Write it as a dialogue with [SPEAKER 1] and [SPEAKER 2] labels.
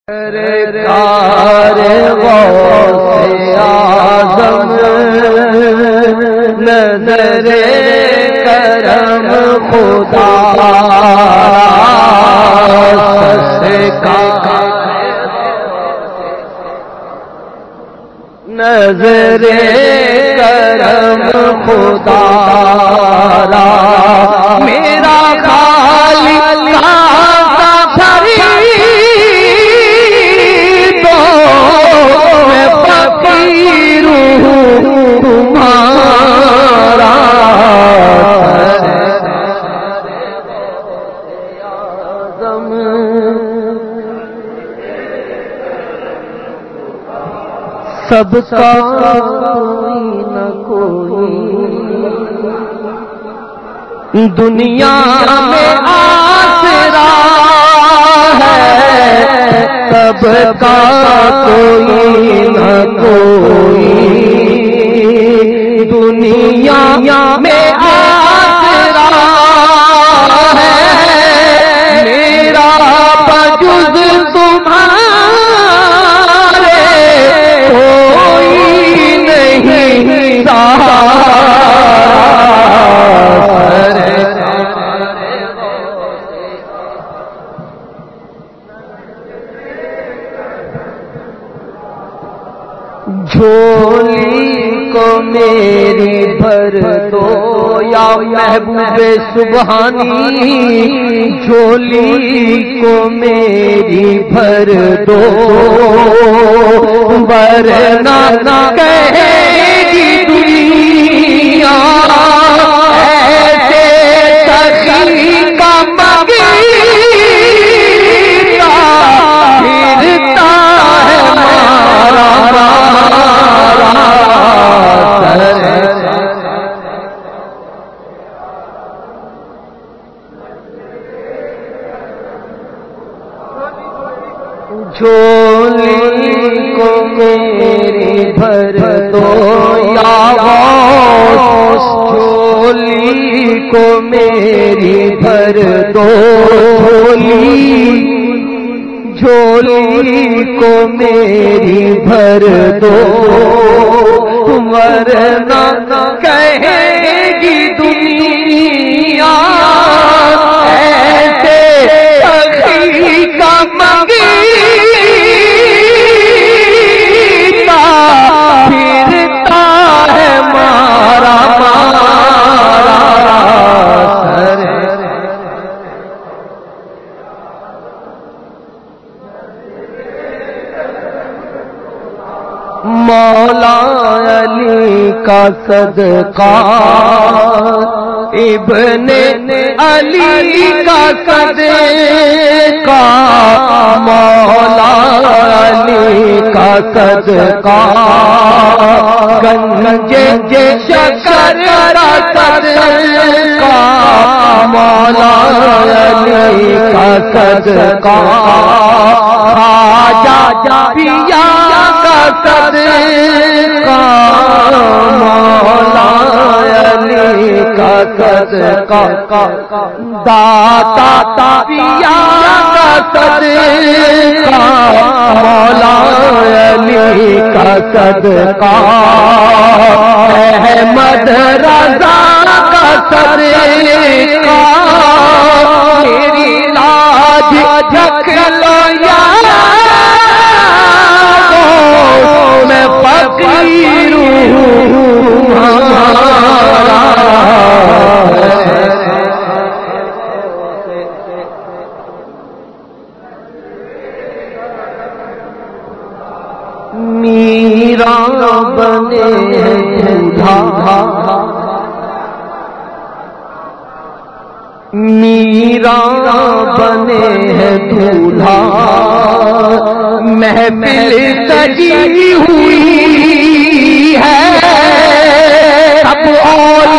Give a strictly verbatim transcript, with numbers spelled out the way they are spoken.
[SPEAKER 1] سرکار غوث اعظم نظر کرم خدا نظر کرم خدا میرا خالق سب کا کوئی نہ کوئی دنیا میں آسرا ہے، سب کا کوئی نہ کوئی دنیا میں آسرا ہے، میرا بجز تمہارے جھولی کو میری بھر دو یا محبوب سبحانی، جھولی کو میری بھر دو ورنہ نہ کہے گی دنیا ایسے سخی کا مغیرہ پھرتا ہے مارا جھولی کو میری بھر دو یا غوث، جھولی کو میری بھر دو، جھولی کو میری بھر دو ورنہ کہے گی دنیا ایسے سخی کا مغیرہ پھرتا ہے مارا مارا سر۔ مولا علی کا صدقہ ابن علی کا صدقہ، مولا علی کا صدقہ گنج شکر کا صدقہ، مولا علی کا صدقہ خواجہ پیا کا صدقہ، مولا علی کا صدقہ داتا پیا کا صدقہ، مولا علی کا صدقہ احمد رضا کا صدقہ، میری لاج رکھ لو یا میں فقیر ہوں میرا بنے دولہا، میرا بنے ہے دولہا، محفل سجی ہوئی ہے سب اور